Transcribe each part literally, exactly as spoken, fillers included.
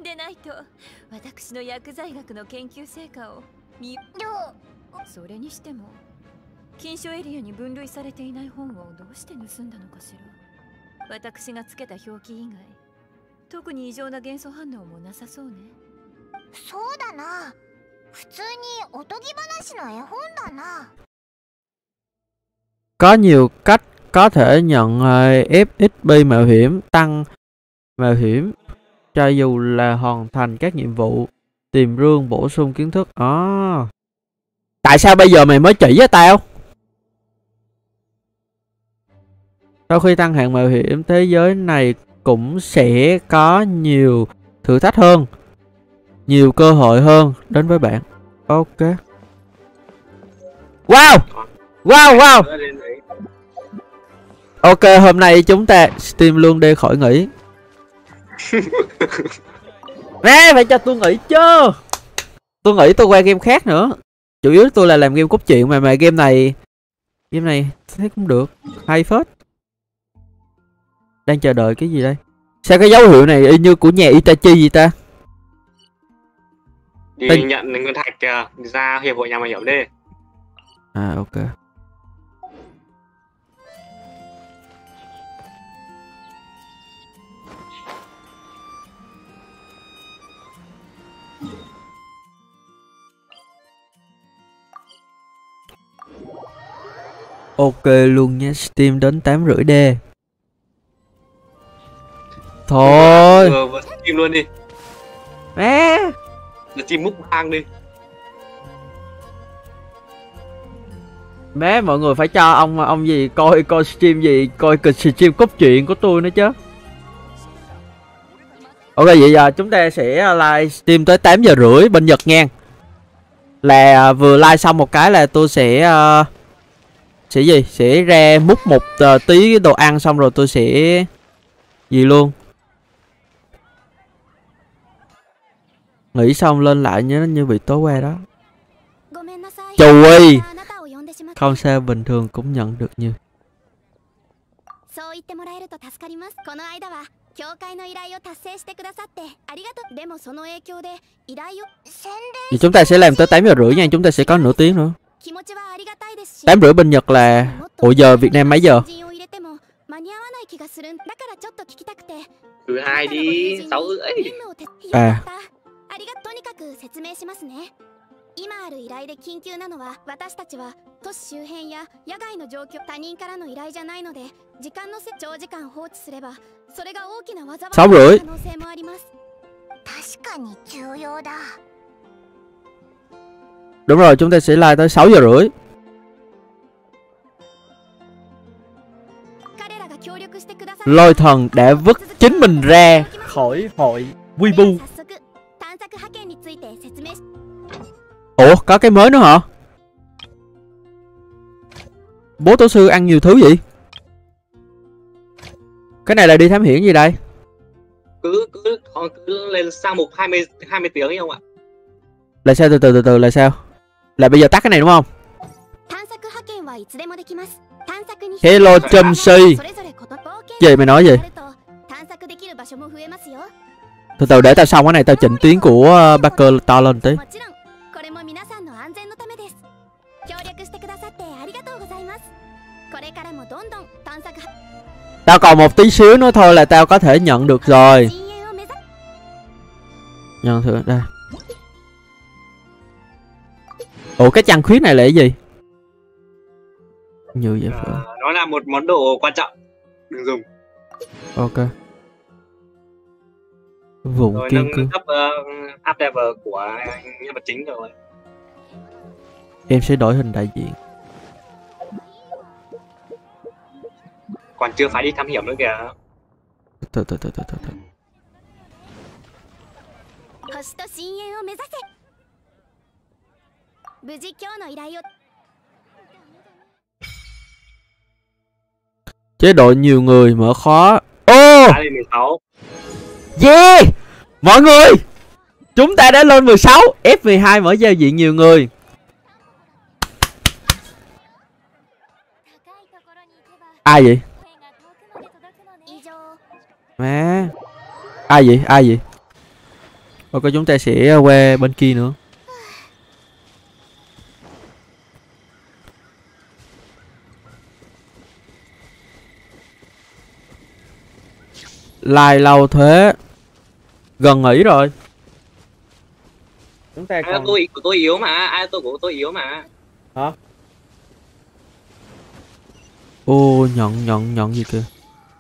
でないと私の薬剤学の研究成果を見それにしても禁書エリアに分類されていない本をどうして盗んだのかしら。私がつけた表記以外特に異常な元素反応もなさそうね。 そうだな、普通におとぎ話の絵本だな。 Có nhiều cách có thể nhận uh, ép ích pê mạo hiểm tăng mạo hiểm cho dù là hoàn thành các nhiệm vụ tìm rương bổ sung kiến thức. À, tại sao bây giờ mày mới chỉ với tao? Sau khi tăng hạng mạo hiểm, thế giới này cũng sẽ có nhiều thử thách hơn, nhiều cơ hội hơn đến với bạn. Ok. Wow, wow, wow. Ok, hôm nay chúng ta Steam luôn đi khỏi nghỉ. Nè, phải cho tôi nghỉ chứ. Tôi nghĩ tôi qua game khác nữa. Chủ yếu tôi là làm game cốt truyện mà mà game này game này thấy cũng được, hay phết. Đang chờ đợi cái gì đây? Sao cái dấu hiệu này y như của nhà Itachi vậy ta? Đi Tên... nhận nguyên thạch kìa, ra hiệp hội nhà mày hiểu đi. À ok. Ok luôn nha, Steam đến tám rưỡi D. Thôi vừa, vừa stream luôn đi. Mẹ Để stream múc hang đi. Mẹ mọi người phải cho ông ông gì coi coi stream gì, coi kịch stream cốt truyện của tôi nữa chứ. Ok vậy giờ chúng ta sẽ live stream tới tám giờ rưỡi bên Nhật nha. Là vừa live xong một cái là tôi sẽ uh, sẽ gì sẽ ra múc một uh, tí đồ ăn xong rồi tôi sẽ gì luôn. Nghỉ xong lên lại nhớ như bị tối qua đó. Chùi. Không sao, bình thường cũng nhận được như. Thì chúng ta sẽ làm tới tám giờ rưỡi nha, chúng ta sẽ có nửa tiếng nữa. Tám rưỡi bên Nhật là ủa giờ Việt Nam mấy giờ? Thứ hai đi, sáu rưỡi. À. 今ある依頼で緊急なのは私たちは都市周辺や野外の状況他人からの依頼じゃないので時間の長時間放置すればそれが大きな災いになる可能性もあります。確かに重要だ。 Đúng rồi, chúng ta sẽ live tới sáu giờ rưỡi. Lôi thần đã vứt chính mình ra khỏi hội Weibo. Ủa có cái mới nữa hả? Bố tổ sư ăn nhiều thứ vậy? Cái này là đi thám hiểm gì đây? Cứ cứ cứ lên sang mục hai mươi hai mươi tiếng không ạ? Là sao, từ từ từ từ là sao? Là bây giờ tắt cái này đúng không? Hello Chumsy. Gì mày nói gì? Từ từ để tao xong cái này tao chỉnh tiếng của Barker to lên tí. Tao còn một tí xíu nữa thôi là tao có thể nhận được rồi. Nhận thử đây. Ủa cái trăng khuyết này là cái gì? Như vậy phải. À, nó là một món đồ quan trọng, đừng dùng. Ok. Vùng rồi kiên nâng cương. cấp uh, up level của nhân vật chính rồi. Em sẽ đổi hình đại diện. Còn chưa phải đi thám hiểm nữa kìa. Từ từ từ từ từ từ. Chế độ nhiều người mở khó. Ô oh! Yeah. Mọi người, chúng ta đã lên mười sáu. F mười hai mở giao diện nhiều người. Ai vậy? Má. Ai vậy? Ai vậy? Ok, chúng ta sẽ qua bên kia nữa. Lai lâu thế. Gần nghỉ rồi. Chúng ta còn... Ai tôi của tôi yếu mà, ai tôi của tôi yếu mà. Hả? Ô, nhận nhận nhận gì kìa.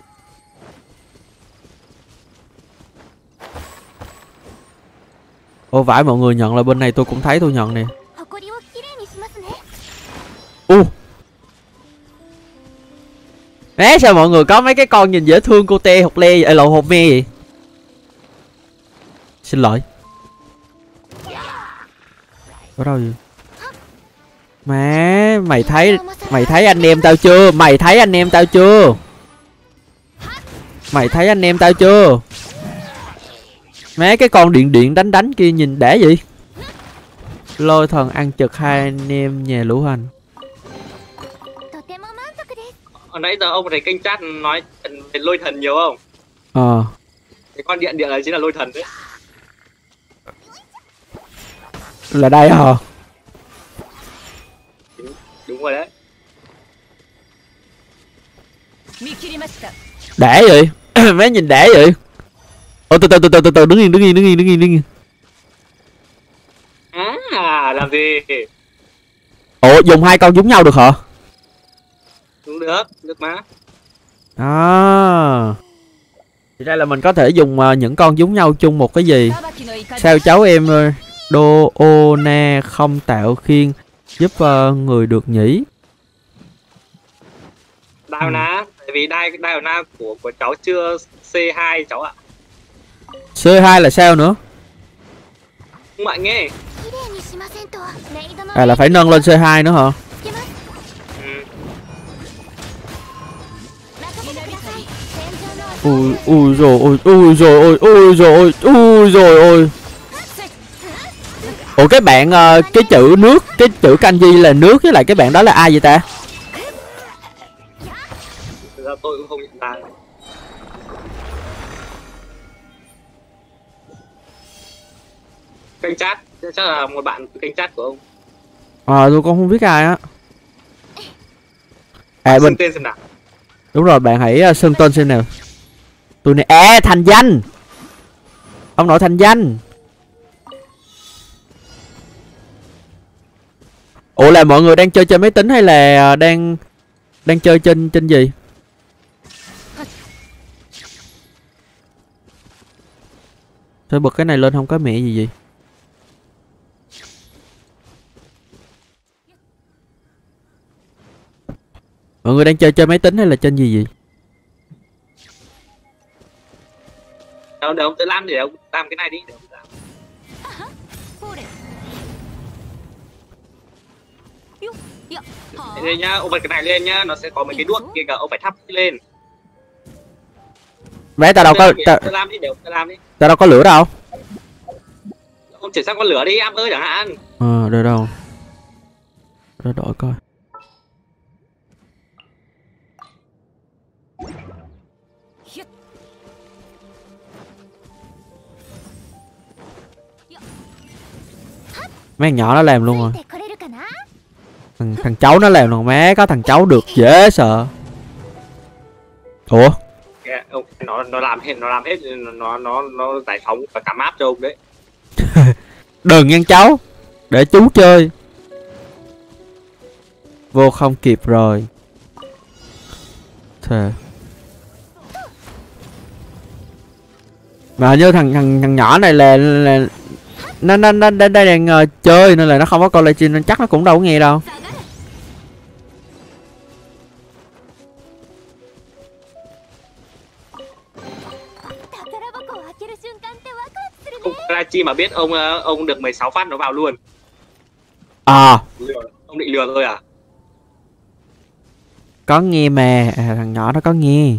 Ô vãi, mọi người nhận là bên này tôi cũng thấy tôi nhận nè. U. Ê, sao mọi người có mấy cái con nhìn dễ thương cô tê hột le vậy, lộ hột me vậy? Xin lỗi. Ở đâu vậy? Má, mày thấy mày thấy anh em tao chưa? Mày thấy anh em tao chưa? Mày thấy anh em tao chưa? Mấy cái con điện điện đánh đánh kia nhìn đã vậy. Lôi thần ăn trực hai anh em nhà lũ hành. Hồi nãy giờ ông thấy kênh chat nói về lôi thần nhiều không? Ờ. Cái con điện điện này chính là lôi thần đấy. Là đây hả? Đúng, đúng rồi đấy. Đã vậy. Mấy nhìn đã vậy. Ồ, từ từ từ từ từ từ đứng yên đứng yên đứng yên đứng yên đứng yên. À, làm gì? Ủa, dùng hai con giống nhau được hả? Đúng được, được mà. À. Thì ra là mình có thể dùng uh, những con giống nhau chung một cái gì. Sao cháu em uh, Đô ô na không tạo khiên giúp uh, người được nhỉ? Đào ná, tại vì đai đai na của của cháu chưa C hai cháu ạ. C hai là sao nữa? Không bạn nghe. À, là phải nâng lên C hai nữa hả? Ừ. Ui ui rồi ôi ui rồi ôi ui rồi ôi ui rồi ôi. Ủa cái bạn uh, cái chữ nước, cái chữ kanji là nước, với lại cái bạn đó là ai vậy ta? Thực ra tôi cũng không nhận ra. Kênh chat chắc là một bạn kênh chat của ông. Ờ à, tôi cũng không biết ai á. À bên tên xem nào. Đúng rồi, bạn hãy uh, xưng tên xem nào. Tôi này à, thành danh. Ông nội thành danh. Ủa là mọi người đang chơi trên máy tính hay là đang đang chơi trên trên gì? Tôi bật cái này lên không có mẹ gì gì. Mọi người đang chơi trên máy tính hay là trên gì gì? Đâu, để ông tự làm, để ông làm cái này đi, để ông làm. Đây nhá, ông bật cái này lên nhá, nó sẽ có mấy cái đuốc kia cả, ông phải thắp lên. Bé tao đâu có tao tự làm đi, để ông tự làm đi. Tao đâu có lửa đâu. Ông chuyển sang con lửa đi, am ơi chẳng hạn. Ờ, à, đây đâu. Để đổi coi. Mấy thằng nhỏ nó làm luôn rồi. Thằng, thằng cháu nó làm luôn, má có thằng cháu được dễ sợ. Ủa? Yeah, ông, nó nó làm hết, nó làm hết, nó nó nó giải phóng và cả map cho ông đấy. Đừng nha cháu, để chú chơi. Vô không kịp rồi. Thề. Mà như thằng thằng thằng nhỏ này là, là nó nó nó đang đang uh, chơi nên là nó không có coi livestream nên chắc nó cũng đâu có nghe đâu. Ông livestream mà biết ông ông được mười sáu phát nó vào luôn. À. Ông định lừa tôi à? Có nghe mà, à, thằng nhỏ nó có nghe.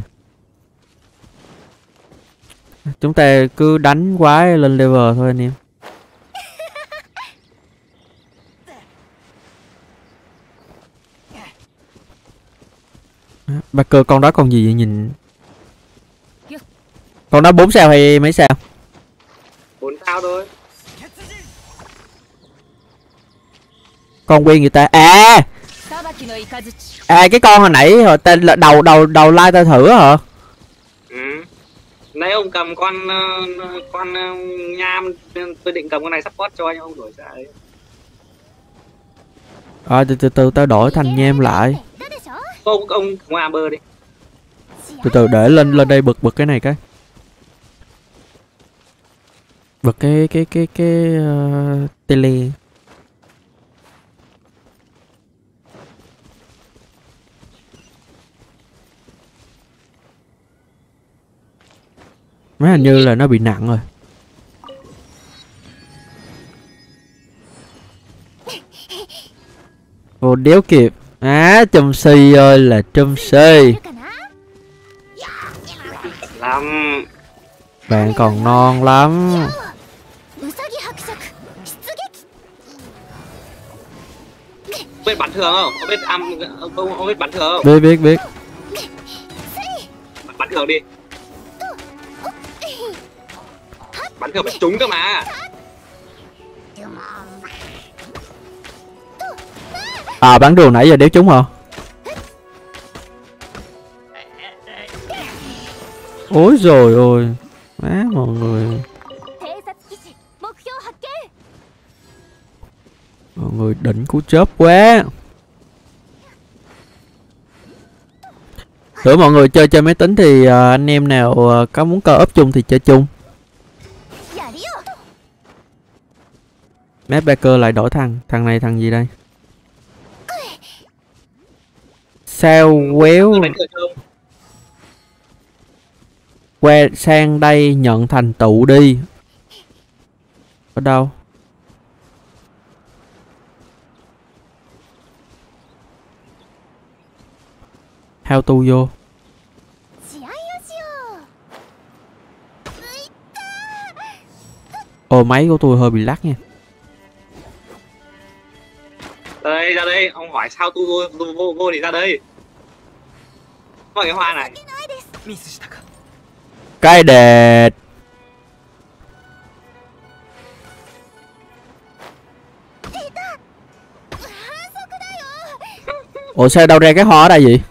Chúng ta cứ đánh quái lên level thôi anh em. Ba cơ con đó con gì vậy nhìn? Con đó bốn sao hay mấy sao? Bốn sao thôi. Con quen người ta à à cái con hồi nãy hồi tên là đầu đầu đầu like ta thử hả? Ừ. Nãy ông cầm con con nham, tôi định cầm con này support cho anh, ông đổi ra ấy. À, từ từ từ tao đổi thành nham lại. Ông ông không Amber đi. Từ từ để lên lên đây bật bật cái này cái. Bật cái cái cái cái uh, tele. Mấy hình như là nó bị nặng rồi. Ồ đéo kịp. Á, chum si ơi là chum si. Lắm. Bạn còn non lắm. Biết bắn thường không? Ông biết âm ông, ông biết bắn thường không? Biết biết biết. Bắn thường đi. Bắn thường phải trúng cơ mà. À bắn đường nãy giờ đéo trúng hả? Ôi rồi ôi. Má mọi người. Mọi người đỉnh cú chớp quá. Thử mọi người chơi chơi máy tính thì uh, anh em nào uh, có muốn co ốp chung thì chơi chung. Matchmaker lại đổi thằng. Thằng này thằng gì đây? Sao quéo que sang đây nhận thành tựu đi. Ở đâu? How to vô. Ồ máy của tôi hơi bị lắc nha. Đây ra đây, ông hỏi sao tôi vô vô, vô, vô thì ra đây. Có cái hoa này. Cái đệt. Ủa sao đâu ra cái hoa ở đây vậy?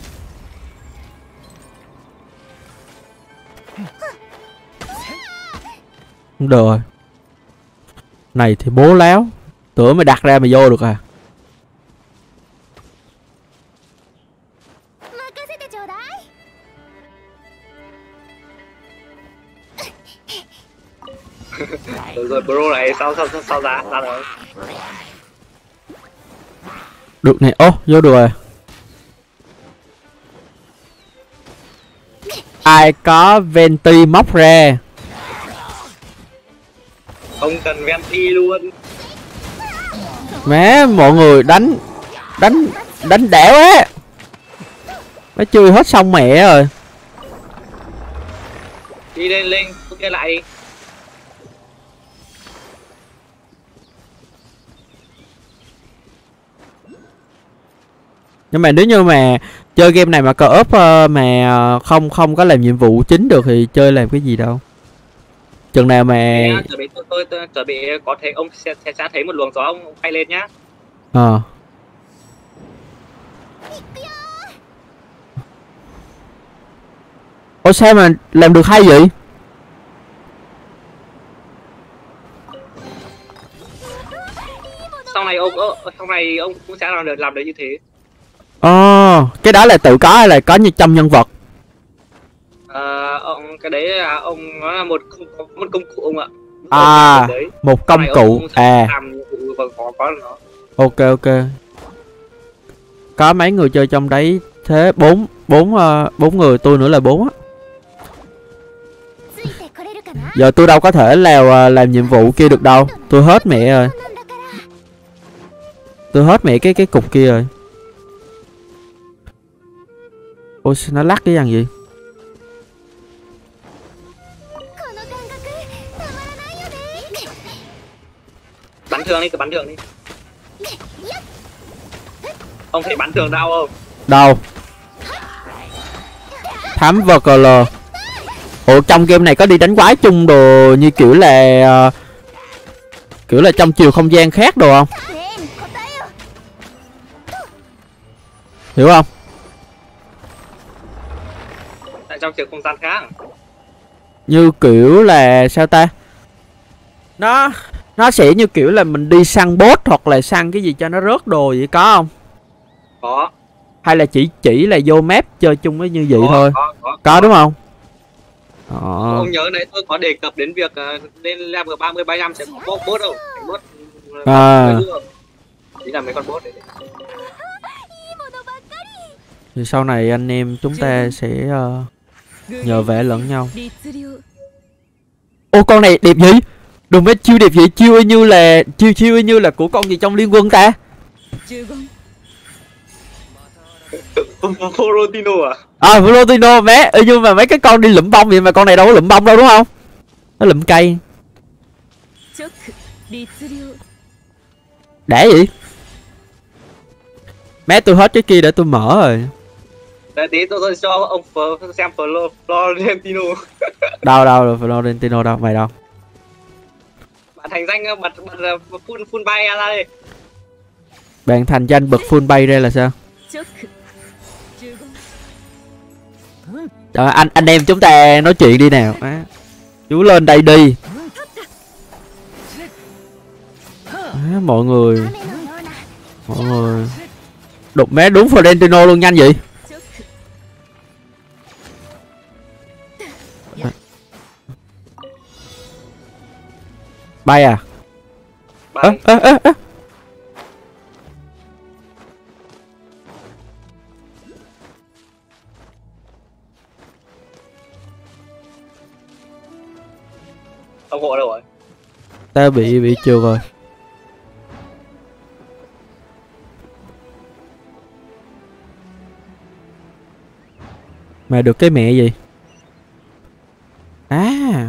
Không được rồi. Này thì bố láo. Tưởng mày đặt ra mày vô được à? Rồi, rồi bro này sao sao sao, sao giá ra rồi. Được này, ô vô được rồi. Ai có venti móc ra. Không cần venti luôn. Má mọi người đánh đánh đánh đẻo á. Nó chui hết xong mẹ rồi. Đi lên lên kia lại đi. Nhưng mà nếu như mà chơi game này mà co-op uh, mà không không có làm nhiệm vụ chính được thì chơi làm cái gì đâu. Chừng nào mà chuẩn bị tôi, tôi, tôi chuẩn bị có thể ông sẽ, sẽ, sẽ thấy một luồng gió ông bay lên nhá. Ờ. À. Ủa sao mà làm được hay vậy? Sau này ông sau này ông cũng sẽ làm được làm được như thế. Ồ, oh, cái đó là tự có hay là có như trong nhân vật? À, ông cái đấy là ông nó là một một công cụ ông ạ. À, một công cụ à. Có, có nó. Ok ok. Có mấy người chơi trong đấy thế bốn bốn bốn người tôi nữa là bốn á. Giờ tôi đâu có thể làm làm nhiệm vụ kia được đâu, tôi hết mẹ rồi. Tôi hết mẹ cái cái cục kia rồi. Ôi nó lắc cái gì? Bắn thường đi, cứ bắn thường đi. Ông thấy bắn thường đau không? Đâu? Thám vê ca lờ. Ủa trong game này có đi đánh quái chung đồ như kiểu là uh, kiểu là trong chiều không gian khác đồ không? Hiểu không? Tại trong chiều không gian khác. Như kiểu là sao ta? Nó nó sẽ như kiểu là mình đi săn boss hoặc là săn cái gì cho nó rớt đồ vậy có không? Có. Hay là chỉ chỉ là vô map chơi chung với như vậy có, thôi? Có, có, có đúng không? Ờ. Ông nhớ đấy tôi có đề cập đến việc uh, lên level ba mươi ba mươi lăm sẽ có boss đâu. Boss. À. Chính là mấy con boss đấy. Thì sau này anh em chúng ta sẽ uh, nhờ vẽ lẫn nhau. Ô con này đẹp gì? Đừng mấy chiêu đẹp vậy, chiêu y như là chiêu chiêu y như là của con gì trong liên quân ta? Florentino à? À Florentino bé, nhưng mà mấy cái con đi lụm bông vậy mà con này đâu có lụm bông đâu đúng không? Nó lụm cây. Đẻ gì? Mẹ tôi hết cái kia để tôi mở rồi. Để tí tôi, tôi cho ông Flo, xem Flo, Florentino. Đâu đâu rồi Florentino đâu, mày đâu? Bạn thành danh bật bật full full bay ra đây. Bạn thành danh bật full bay ra là sao? Trời, anh anh em chúng ta nói chuyện đi nào. À, chú lên đây đi. À, mọi người mọi người đục mé đúng Florentino luôn, nhanh vậy. Bay à? Ơ ơ ơ ơ. Ông hộ đâu rồi? Ta bị bị trượt rồi. Mà được cái mẹ gì? À.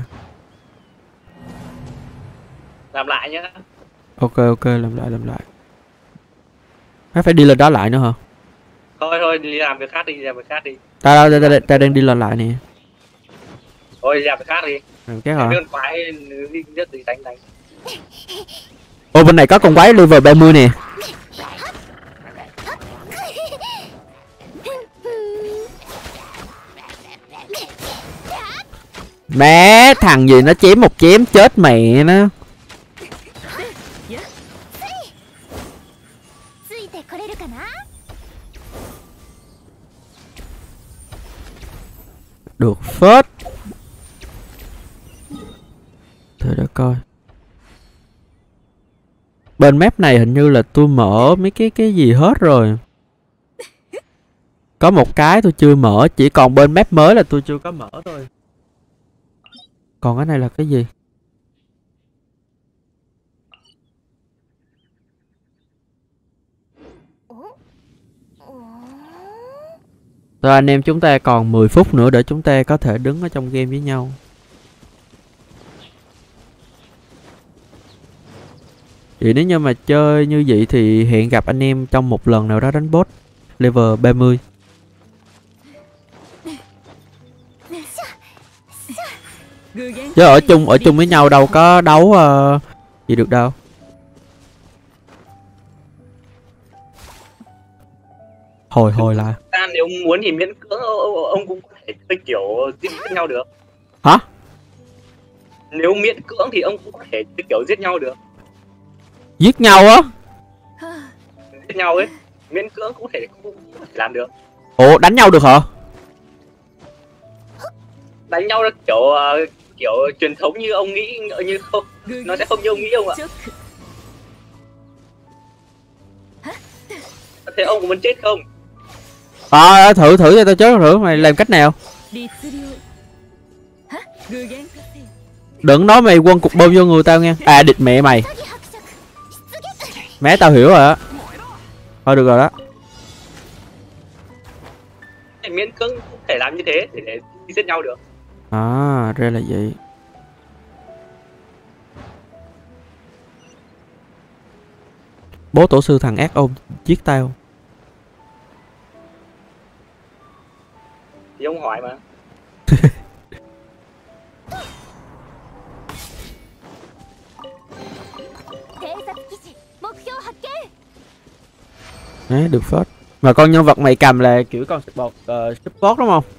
Làm lại nhá. Ok ok, làm lại làm lại. Nó phải đi lên đó lại nữa hả? Thôi thôi đi làm việc khác đi, đi làm việc khác đi. Ta ta, ta, ta, ta đang đi lên lại nè. Thôi đi làm việc khác đi. Làm cái hả? Đơn quái đi nhất gì đánh đánh. Ô bên này có con quái level ba mươi nè. Mẹ thằng gì nó chém một chém chết mẹ nó. Được phết. Thử để coi. Bên map này hình như là tôi mở mấy cái cái gì hết rồi. Có một cái tôi chưa mở, chỉ còn bên map mới là tôi chưa có mở thôi. Còn cái này là cái gì? Rồi anh em chúng ta còn mười phút nữa để chúng ta có thể đứng ở trong game với nhau. Vậy nếu như mà chơi như vậy thì hẹn gặp anh em trong một lần nào đó đánh boss level ba mươi. Chứ ở chung ở chung với nhau đâu có đấu uh, gì được đâu. Hồi hồi lại. Nếu muốn thì miễn cưỡng ông cũng có thể chơi kiểu giết nhau được. Hả? Nếu miễn cưỡng thì ông cũng có thể chơi kiểu giết nhau được. Giết nhau á? Giết nhau ấy, miễn cưỡng cũng thể cũng có thể làm được. Ủa đánh nhau được hả? Đánh nhau là kiểu uh, kiểu truyền thống như ông nghĩ như không, nó sẽ không như ông nghĩ ông ạ. Thế ông có muốn chết không? À thử thử cho tao chết thử, mày làm cách nào? Đừng nói mày quân cục bơm vô người tao nha. À địch mẹ mày. Mẹ tao hiểu rồi á. Thôi được rồi đó. Miễn cưỡng không thể làm như thế để, để đi giết nhau được. À ra là vậy. Bố tổ sư thằng ác ôn giết tao. Thì ông hỏi mà. Đấy, được phết. Mà con nhân vật mày cầm là kiểu con support uh, support đúng không?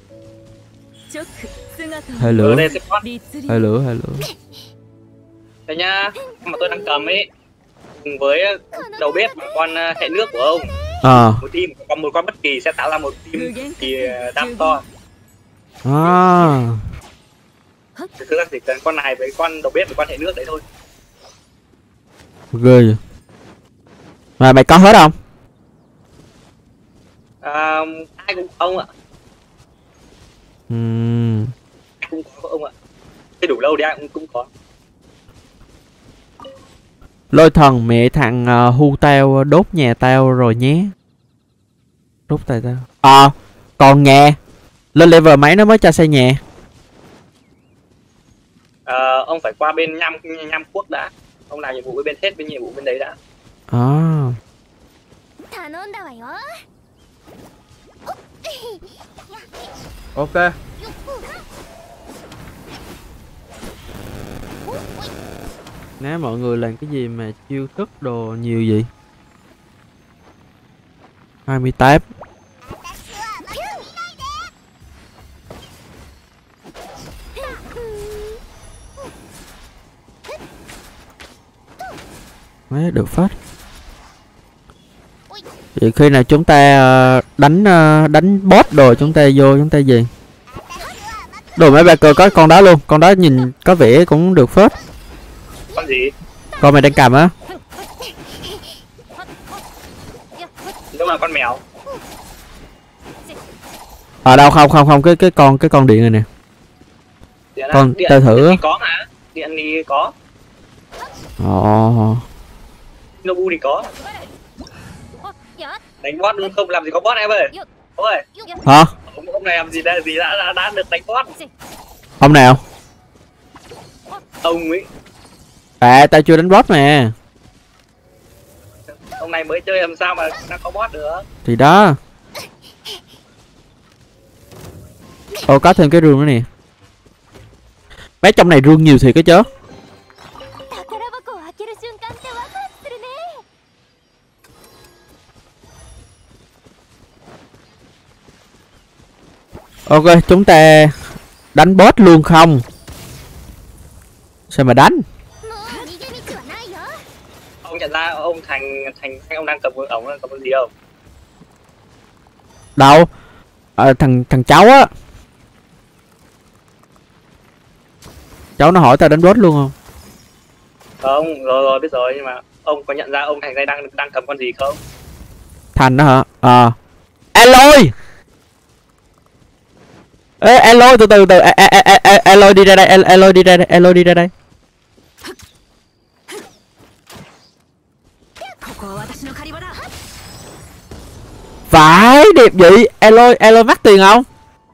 Hơi lửa. Hơi lửa, hơi lửa. Đây nhá, mà tôi đang cầm ấy cùng với đầu bếp con hệ nước của ông. À. Một team, còn một con bất kỳ sẽ tạo ra một team thì đam to. À. Thực ra chỉ cần con này với con đầu bếp với con hệ nước đấy thôi. Ghê vậy. Mà mày có hết không? À, ai cũng không ạ. Uhm. Ai cũng có ông ạ. Cái đủ lâu thì ai cũng cũng có. Lôi thần mẹ thằng uh, hu tao đốt nhà tao rồi nhé. Đốt tay tao. À, còn nhà. Lên level mấy nó mới cho xây nhà? À, ông phải qua bên nham nham quốc đã. Ông làm nhiệm vụ với bên hết bên nhiệm vụ bên đấy đã. À. Ok. Nè mọi người làm cái gì mà chiêu thức đồ nhiều vậy? hai mươi tám. Mấy được phết. Vậy khi nào chúng ta đánh đánh boss đồ chúng ta vô chúng ta gì? Đồ mấy ba cờ có con đó luôn, con đó nhìn có vẻ cũng được phết. Con gì? Con mày đang cầm á? Đúng là con mèo. Ở đâu không không không cái cái con cái con điện này nè. Điện con điện, tao thử. Điện có hả? Điện thì có. Ồ. Oh. Nobu thì có. Đánh boss luôn không làm gì có boss em ơi. Ôi. Hả? Ông, ông này làm gì đã gì đã, đã đã được đánh boss. Ông nào? Ông ấy. À tao chưa đánh boss mà. Ông này mới chơi làm sao mà nó có boss được. Thì đó. Ồ có thêm cái rương nữa nè. Mấy trong này rương nhiều thiệt cái chứ. Ok chúng ta đánh boss luôn không? Sao mà đánh? Ông nhận ra ông thành thành ông đang cầm ổng cầm cái gì không? Đâu? À, thằng thằng cháu á. Cháu nó hỏi tao đánh boss luôn không? Không, rồi rồi biết rồi nhưng mà ông có nhận ra ông thành đây đang đang cầm con gì không? Thành đó hả? Ờ. À. Aloy. Ê Aloy từ từ từ Aloy đi ra đây, Aloy đi ra đây, Aloy đi ra đây. Phải đẹp vậy. Aloy Aloy mắc tiền không?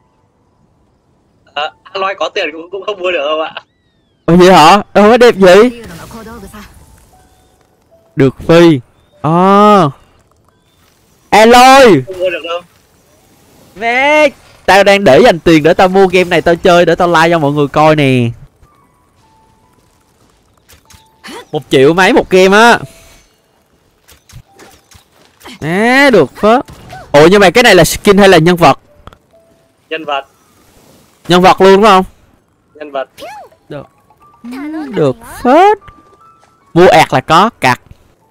Ờ, Aloy có tiền cũng cũng không mua được không ạ? Ồ vậy hả? Đâu có đẹp vậy? Được phi. Ờ. Aloy. Không mua được đâu. Mẹ, tao đang để dành tiền để tao mua game này tao chơi để tao like cho mọi người coi nè. Một triệu mấy một game á. À, được phết. Ủa nhưng mà cái này là skin hay là nhân vật? Nhân vật. Nhân vật luôn đúng không? Nhân vật. Được. Được phết. Mua ạt là có cặt.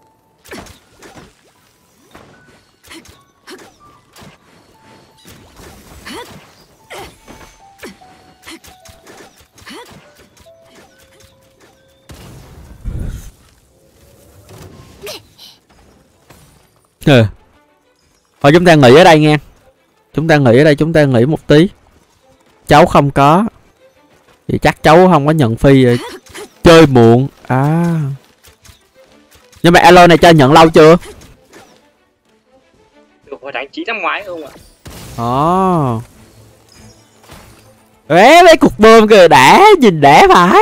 Ừ. Thôi chúng ta nghỉ ở đây nha. Chúng ta nghỉ ở đây, chúng ta nghỉ một tí. Cháu không có thì chắc cháu không có nhận phi rồi. Chơi muộn. À. Nhưng mà Aloy này cho nhận lâu chưa? Được hồi tháng chín năm ngoái không ạ? Ồ. Ê mấy cục bơm kìa đã, nhìn đã phải.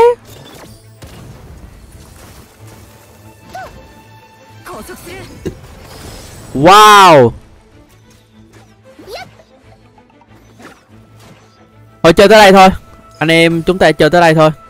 Wow. Thôi chơi tới đây thôi. Anh em chúng ta chơi tới đây thôi.